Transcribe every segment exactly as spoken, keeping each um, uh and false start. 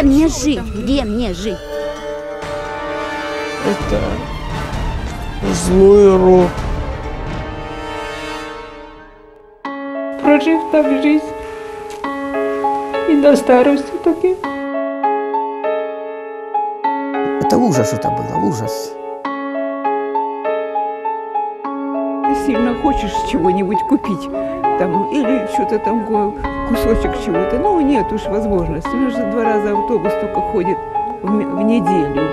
мне жить? Где мне жить? Это злой рок. Прожив так жизнь и до старости таки. Это ужас это было, ужас. Ты сильно хочешь чего-нибудь купить, там, или что-то там, кусочек чего-то, ну нет уж возможности. У нас же два раза автобус только ходит в, в неделю.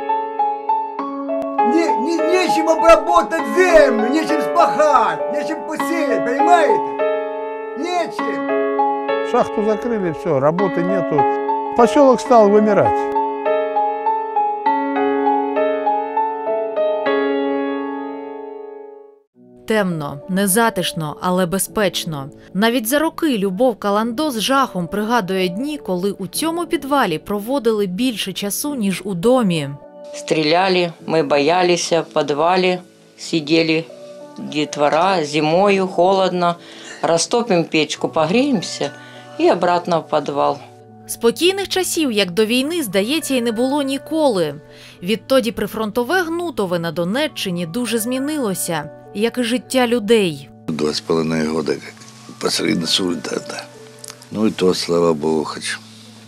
Не, не, нечем обработать землю, нечем спахать, нечем посеять, понимаете? Нечем. Шахту закрыли, все, работы нету. Поселок стал вымирать. Темно, незатишно, але безпечно. Навіть за роки Любов Каландо з жахом пригадує дні, коли у цьому підвалі проводили більше часу, ніж у домі. Стреляли, мы боялись, в подвале сидели детвора, зимою холодно, растопим печку, погреемся и обратно в подвал. Спокійних часів, як до війни, здається, й не було ніколи. Відтоді прифронтове Гнутове на Донеччині дуже змінилося, як і життя людей. Два с половиной года как посреди суета. Ну и то, слава Богу, хочу.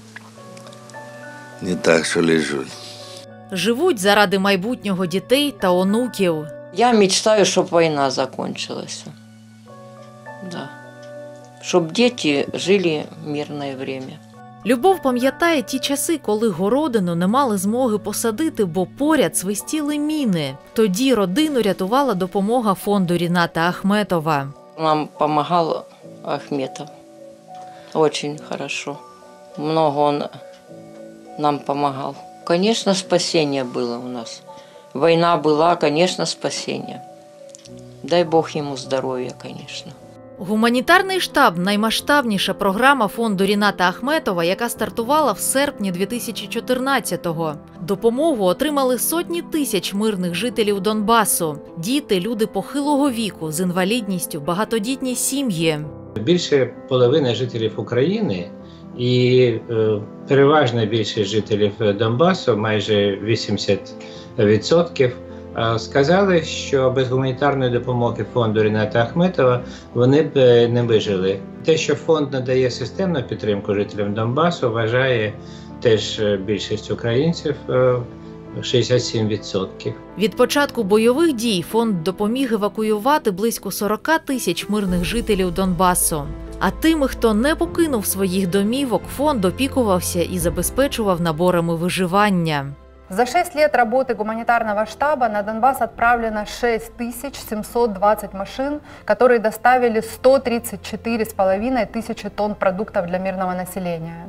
Не так, що лежу. Живуть заради майбутнього дітей та онуків. Я мечтаю, щоб війна закончилась. Да. Щоб діти жили в мирне время. Любов пам'ятає ті часи, коли городину не мали змоги посадити, бо поряд свистіли міни. Тоді родину рятувала допомога фонду Ріната Ахметова. Нам допомагав Ахметов. Очень хорошо. Много он нам допомагав. Конечно, спасение было у нас. Война была, конечно, спасение. Дай Бог ему здоровья, конечно. Гуманітарний штаб – наймасштабніша програма фонду Ріната Ахметова, яка стартувала в серпні дві тисячі чотирнадцятого. Допомогу отримали сотні тисяч мирних жителів Донбасу. Діти, люди похилого віку, з інвалідністю, багатодітні сім'ї. Більше половини жителів України і е, переважна більшість жителів Донбасу, майже вісімдесят відсотків, сказали, що без гуманітарної допомоги фонду Ріната Ахметова вони б не вижили. Те, що фонд надає системну підтримку жителям Донбасу, вважає теж більшість українців – шістдесят сім відсотків. Від початку бойових дій фонд допоміг евакуювати близько сорок тисяч мирних жителів Донбасу. А тими, хто не покинув своїх домівок, фонд опікувався і забезпечував наборами виживання. За шесть лет работы гуманитарного штаба на Донбасс отправлено шесть тысяч семьсот двадцать машин, которые доставили сто тридцать четыре с половиной тысячи тонн продуктов для мирного населения.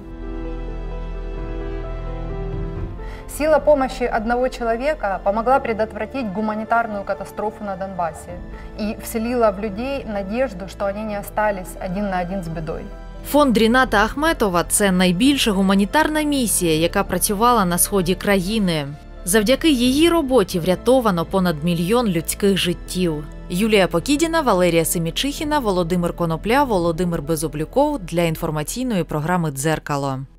Сила помощи одного человека помогла предотвратить гуманитарную катастрофу на Донбассе и вселила в людей надежду, что они не остались один на один с бедой. Фонд Ріната Ахметова – це найбільша гуманітарна місія, яка працювала на сході країни. Завдяки її роботі врятовано понад мільйон людських життів. Юлія Покідіна, Валерія Семічихіна, Володимир Конопля, Володимир Безоблюков для інформаційної програми «Дзеркало».